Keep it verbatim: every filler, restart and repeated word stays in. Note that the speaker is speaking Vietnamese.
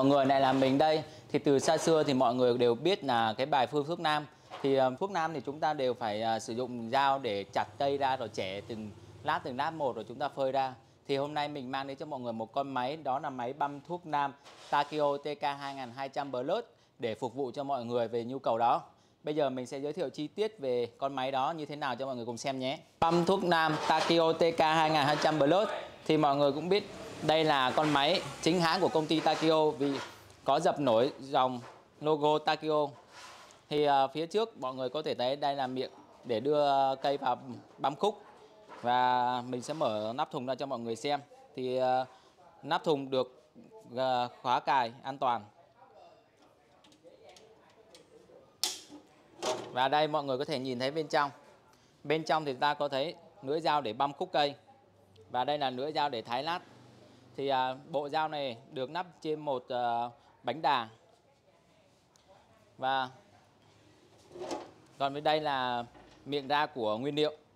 người, lại là mình đây. Thì từ xa xưa thì mọi người đều biết là cái bài phương thuốc nam. Thì uh, thuốc nam thì chúng ta đều phải uh, sử dụng dao để chặt cây ra, rồi chẻ từng lát từng lát một, rồi chúng ta phơi ra. Thì hôm nay mình mang đến cho mọi người một con máy, đó là máy băm thuốc nam Takeo T K hai hai trăm Plus để phục vụ cho mọi người về nhu cầu đó. Bây giờ mình sẽ giới thiệu chi tiết về con máy đó như thế nào cho mọi người cùng xem nhé. Băm thuốc nam Takeo T K hai hai trăm Plus thì mọi người cũng biết đây là con máy chính hãng của công ty Takeo, vì có dập nổi dòng logo Takeo. Thì uh, phía trước mọi người có thể thấy đây là miệng để đưa cây vào băm khúc. Và mình sẽ mở nắp thùng ra cho mọi người xem. Thì uh, nắp thùng được uh, khóa cài an toàn. Và đây mọi người có thể nhìn thấy bên trong. Bên trong thì ta có thấy lưỡi dao để băm khúc cây. Và đây là lưỡi dao để thái lát. Thì uh, bộ dao này được nắp trên một uh, bánh đà. Và còn bên đây là miệng ra của nguyên liệu.